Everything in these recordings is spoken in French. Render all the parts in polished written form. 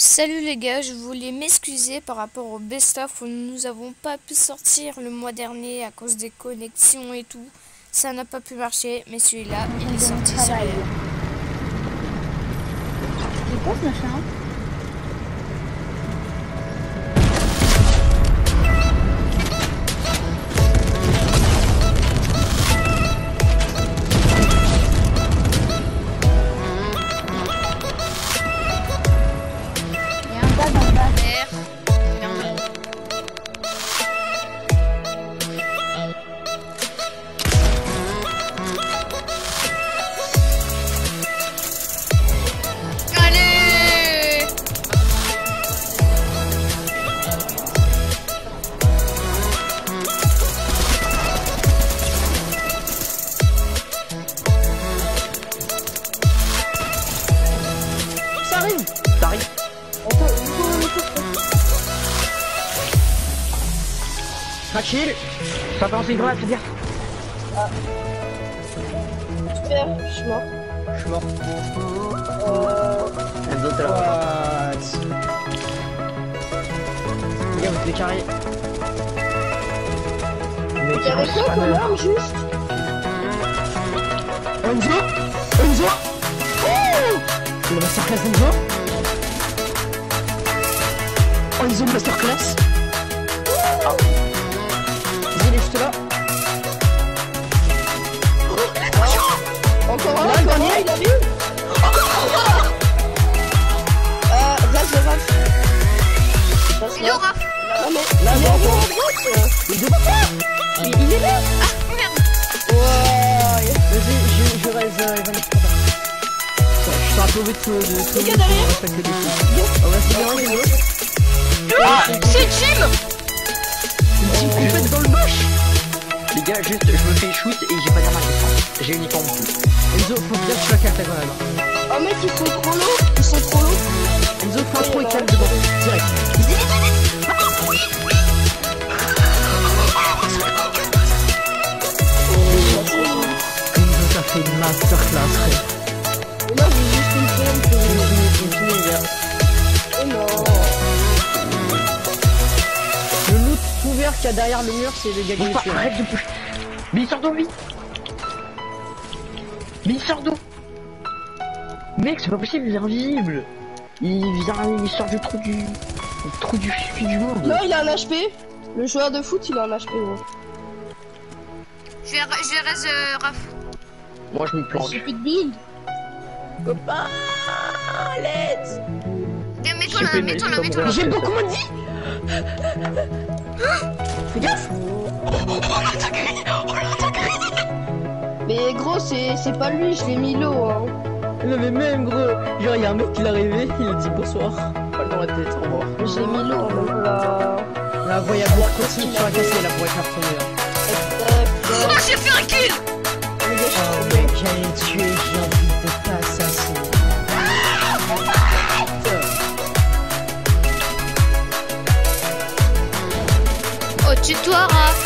Salut les gars, je voulais m'excuser par rapport au best-of où nous n'avons pas pu sortir le mois dernier à cause des connexions et tout. Ça n'a pas pu marcher, mais celui-là, il est sorti sérieux. C'est quoi ce machin? Il y a un gars dans le bas. Allez! Ça arrive. Ça arrive. Tranquille. Ça va lancer une grenade, c'est bien. Super, je suis mort. Je suis mort. Les autres, là. Les gars, vous êtes carré. Il y avait quoi comme arme juste? Enzo. Oh, le masterclass d'Enzo. Enzo masterclass. Ah. Vas-y, il est juste là. Encore un, Là, encore dernier. un, il a vu? Glace de raf. Il est au raf. Non mais, Là, il est non, à non. droite. Il est il est là. Ah, merde. Ouais. Vas-y, je reste Evan. Je suis un peu mauvais de tout. Les gars derrière. On va se déranger les autres. Ah, c'est Jim. Une team complète dans le moche. Les gars, juste, je me fais shoot et j'ai pas d'arme à défense. J'ai uniquement mon coup. Enzo, faut bien que tu la casses ta grenade. Oh mec, ils sont trop lourds. Ils sont trop lourds. Enzo, prends trop et calme devant. Direct. Enzo, t'as fait une masterclass, frère. Et là, j'ai juste une pomme que Fini, les gars. Oh non. Le loot tout vert qu'il y a derrière le mur, c'est les gars qui tuent. Arrête de bouger. Mais il sort d'eau, lui. Mais il sort d'eau. Mec, c'est pas possible, il est invisible. Il sort du trou du monde. Non, il a un HP. Le joueur de foot, il a un HP. Ouais. Je reste raf. Moi, je me planque. J'ai plus de build. Copain, let's. Viens, mets-toi là, mets-toi là, mets-toi là. J'ai beaucoup moins de vie. Fais gaffe. Mais gros, c'est pas lui, je l'ai mis low. Hein. Non mais même gros, genre il y a un mec qui est arrivé, il a dit bonsoir. Pas le droit de tête, au revoir. Je l'ai mis low, donc là. Là, voyez, continue sur la cassée là pour écartonner là. Oh, j'ai fait un kill. Oh mec, j'allais tuer, j'ai envie de t'assassiner. Oh, tue-toi, raf.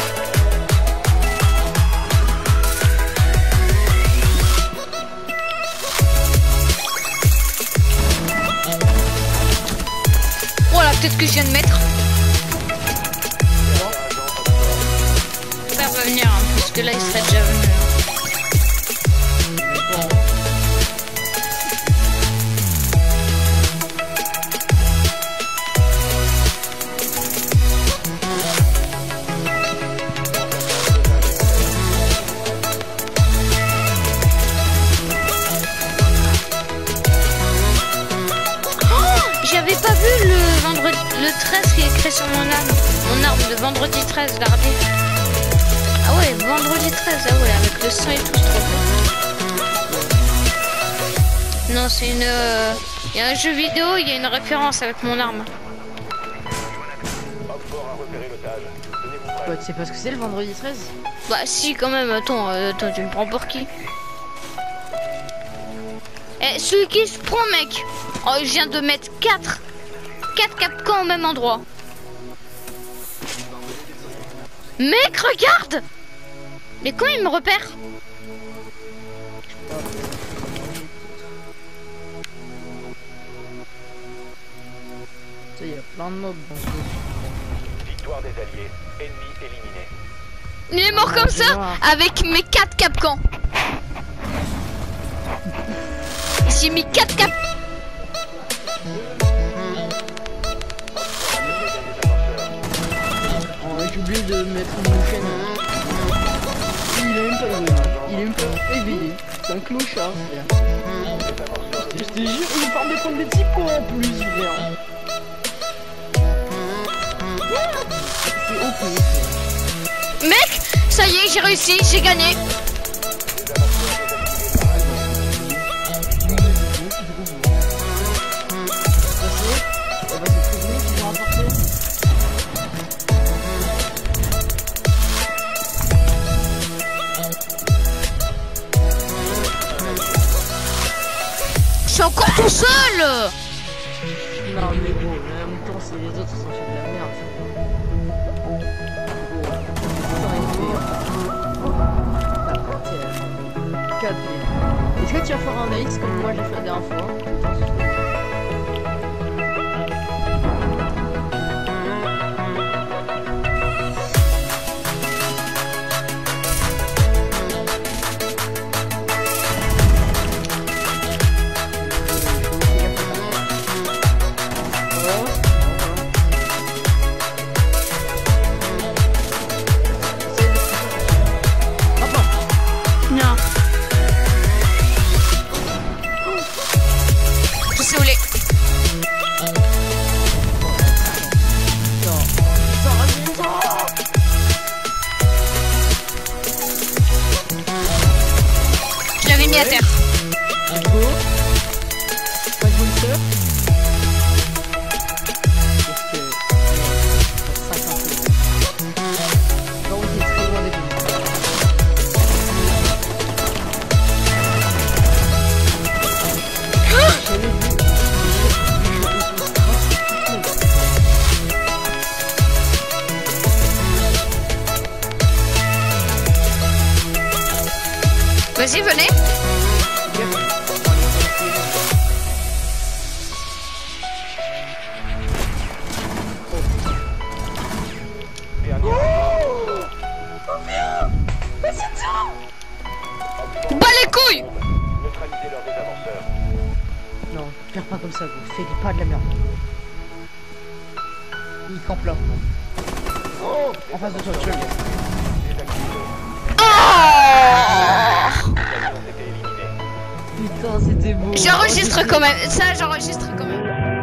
Voilà, peut-être que je viens de mettre. Père va venir, hein, parce que là il serait déjà venu. J'avais pas vu le 13 qui est écrit sur mon arme de vendredi 13, regardez. Ah ouais, vendredi 13, ah ouais, avec le sang et tout, c'est trop bien. Non, c'est une... Il y a un jeu vidéo, il y a une référence avec mon arme. Ouais, tu sais pas ce que c'est le vendredi 13? Bah si, quand même, attends, tu me prends pour qui? Eh, celui qui se prend, mec. Oh, je viens de mettre 4 capcans au même endroit. Mec, regarde! Mais comment il me repère? Ça y est, plein de mobs dans ce jeu. Victoire des alliés. Ennemi éliminé. Il est mort comme ça avec mes 4 capcans. J'ai mis 4 cap. Oh, j'ai oublié de mettre une chaîne. Il est même pas joué. Il est même pas éveillé. C'est un clochard, frère. Je te jure, il me parle de prendre des petits pots en plus, frère. C'est OP. Mec, ça y est, j'ai réussi, j'ai gagné. Je suis encore tout seul. Non mais gros, en même temps c'est les autres qui sont fait de la merde. Est-ce que tu vas faire un AX comme moi j'ai fait la dernière fois? Non. Je suis saoulé. Je l'avais mis à terre. Vas-y, venez. Bas les couilles. Neutraliser leurs défenseurs. Non, perds pas comme ça, gros. Fais pas de la merde. Il campe là. Oh, en face de toi, tu le laisses. Putain, c'était beau. J'enregistre quand même. Ça, j'enregistre quand même.